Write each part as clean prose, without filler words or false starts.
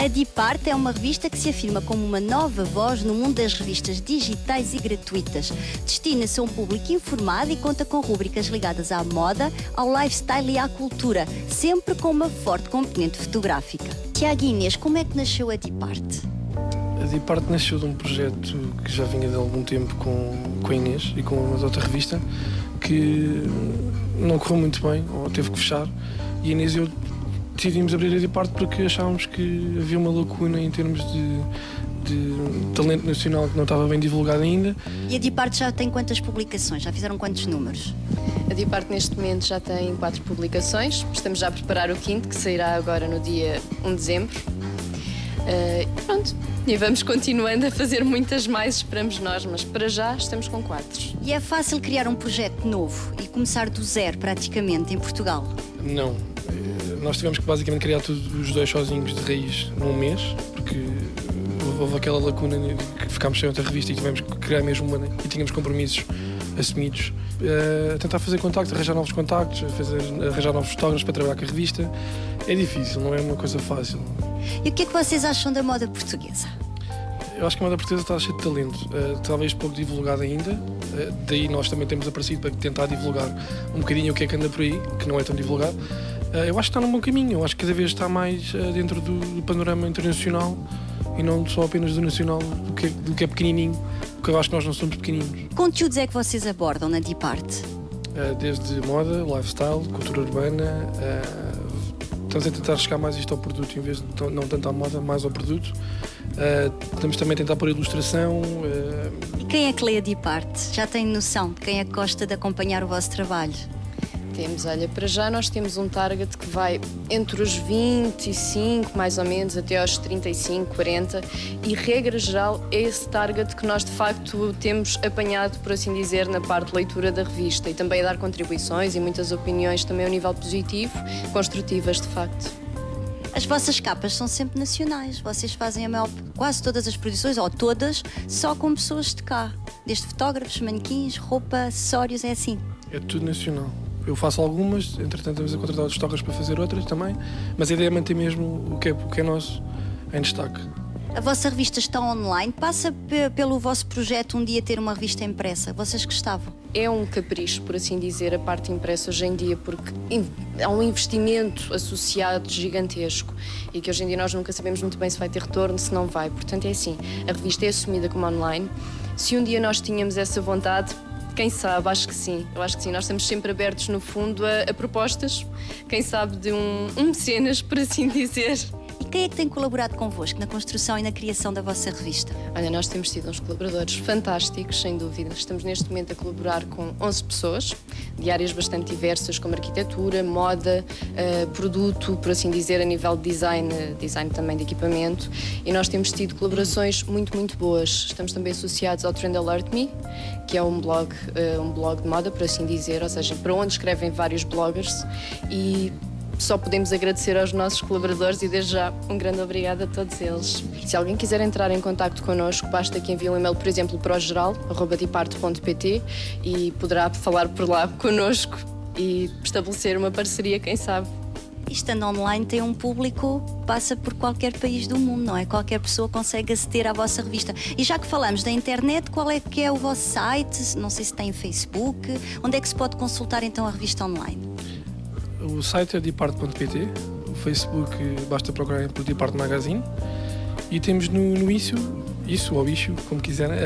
A Dipart é uma revista que se afirma como uma nova voz no mundo das revistas digitais e gratuitas. Destina-se a um público informado e conta com rúbricas ligadas à moda, ao lifestyle e à cultura, sempre com uma forte componente fotográfica. Tiago e Inês, como é que nasceu a Dipart? A Dipart nasceu de um projeto que já vinha de algum tempo com a Inês e com uma outra revista, que não correu muito bem, ou teve que fechar, e a Inês e eu decidimos abrir a Dipart porque achávamos que havia uma lacuna em termos de talento nacional que não estava bem divulgado ainda. E a Dipart já tem quantas publicações? Já fizeram quantos números? A Dipart neste momento já tem 4 publicações. Estamos já a preparar o 5º, que sairá agora no dia 1 de dezembro. Pronto, e vamos continuando a fazer muitas mais, esperamos nós, mas para já estamos com 4. E é fácil criar um projeto novo e começar do zero, praticamente, em Portugal? Não. Nós tivemos que basicamente criar tudo os dois sozinhos de raiz num mês, porque houve aquela lacuna de que ficámos sem outra revista e tivemos que criar mesmo uma, e tínhamos compromissos assumidos. Tentar fazer contactos, arranjar novos contactos, arranjar novos fotógrafos para trabalhar com a revista. É difícil, não é uma coisa fácil. E o que é que vocês acham da moda portuguesa? Eu acho que a moda portuguesa está cheia de talento, talvez pouco divulgada ainda, daí nós também temos aparecido para tentar divulgar um bocadinho o que é que anda por aí, que não é tão divulgado. Eu acho que está num bom caminho, eu acho que cada vez está mais dentro do panorama internacional e não só apenas do nacional, do que é pequenininho, porque eu acho que nós não somos pequeninos. Que conteúdos é que vocês abordam na Dipart? Desde moda, lifestyle, cultura urbana, estamos a tentar chegar mais isto ao produto, em vez de não tanto à moda, mais ao produto. Estamos também a tentar pôr ilustração. E quem é que lê a Dipart? Já tem noção de quem é que gosta de acompanhar o vosso trabalho? Temos, olha, para já nós temos um target que vai entre os 25, mais ou menos, até aos 35, 40, e regra geral é esse target que nós de facto temos apanhado, por assim dizer, na parte de leitura da revista, e também a dar contribuições e muitas opiniões também ao nível positivo, construtivas de facto. As vossas capas são sempre nacionais, vocês fazem quase todas as produções, ou todas, só com pessoas de cá, desde fotógrafos, manequins, roupa, acessórios, é assim? É tudo nacional. Eu faço algumas, entretanto estamos a contratar os fotógrafos para fazer outras também, mas a ideia é manter mesmo o que é nosso em destaque. A vossa revista está online, passa pelo vosso projeto um dia ter uma revista impressa, vocês gostavam? É um capricho, por assim dizer, a parte impressa hoje em dia, porque há um investimento associado gigantesco e que hoje em dia nós nunca sabemos muito bem se vai ter retorno, se não vai. Portanto, é assim, a revista é assumida como online. Se um dia nós tínhamos essa vontade, quem sabe, acho que sim. Eu acho que sim, nós estamos sempre abertos, no fundo, a propostas, quem sabe de um mecenas, por assim dizer. E quem é que tem colaborado convosco na construção e na criação da vossa revista? Olha, nós temos tido uns colaboradores fantásticos, sem dúvida. Estamos neste momento a colaborar com 11 pessoas, de áreas bastante diversas, como arquitetura, moda, produto, por assim dizer, a nível de design também de equipamento. E nós temos tido colaborações muito, muito boas. Estamos também associados ao Trend Alert Me, que é um blog de moda, por assim dizer, ou seja, para onde escrevem vários bloggers, e só podemos agradecer aos nossos colaboradores e desde já um grande obrigado a todos eles. Se alguém quiser entrar em contacto connosco, basta que envie um e-mail, por exemplo, para o geral@dipart.pt e poderá falar por lá connosco e estabelecer uma parceria, quem sabe. E estando online tem um público que passa por qualquer país do mundo, não é? Qualquer pessoa consegue aceder à vossa revista. E já que falamos da internet, qual é que é o vosso site? Não sei se tem Facebook. Onde é que se pode consultar então a revista online? O site é dipart.pt, o Facebook basta procurar por Dipart Magazine, e temos no isso ou issue, como quiserem,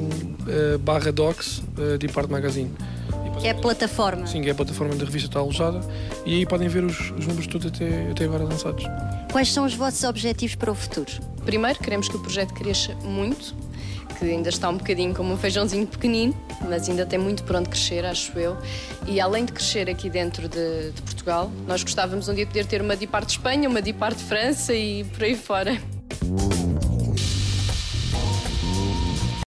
/docs Dipart Magazine. Que é a plataforma? Sim, é a plataforma onde a revista está alojada, e aí podem ver os números todos até agora lançados. Quais são os vossos objetivos para o futuro? Primeiro, queremos que o projeto cresça muito, que ainda está um bocadinho como um feijãozinho pequenino, mas ainda tem muito por onde crescer, acho eu. E além de crescer aqui dentro de Portugal, nós gostávamos um dia de poder ter uma Dipart de Espanha, uma Dipart de França e por aí fora.